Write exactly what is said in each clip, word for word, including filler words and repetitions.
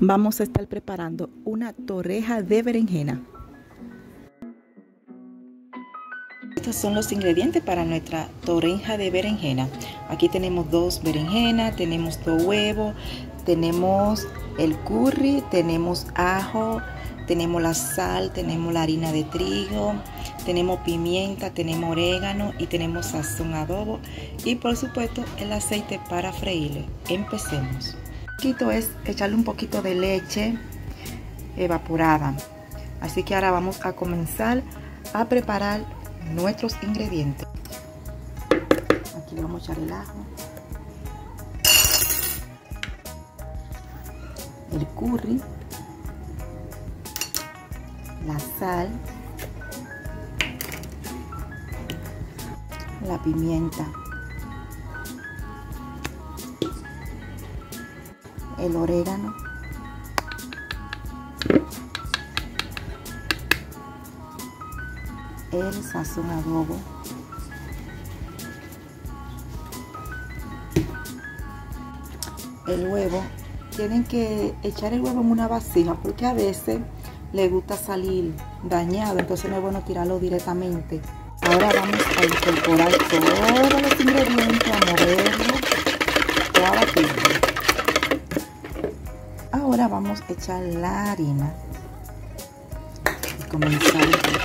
Vamos a estar preparando una torreja de berenjena. Estos son los ingredientes para nuestra torreja de berenjena. Aquí tenemos dos berenjenas, tenemos dos huevos, tenemos el curry, tenemos ajo, tenemos la sal, tenemos la harina de trigo, tenemos pimienta, tenemos orégano y tenemos sazón adobo y por supuesto el aceite para freírle. Empecemos. Esto es echarle un poquito de leche evaporada. Así que ahora vamos a comenzar a preparar nuestros ingredientes. Aquí le vamos a echar el ajo, el curry, la sal, la pimienta, el orégano, el sazón adobo, el huevo. Tienen que echar el huevo en una vasija porque a veces le gusta salir dañado, entonces no es bueno tirarlo directamente. Ahora vamos a incorporar todos los ingredientes, a moverlo o a batirlo. Ahora vamos a echar la harina y comenzar.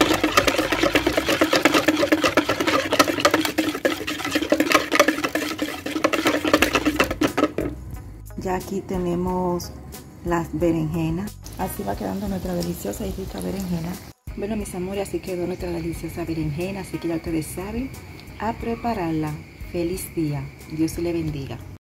Ya aquí tenemos las berenjenas. Así va quedando nuestra deliciosa y rica berenjena. Bueno, mis amores, así quedó nuestra deliciosa berenjena. Así que ya ustedes saben a prepararla. Feliz día. Dios le bendiga.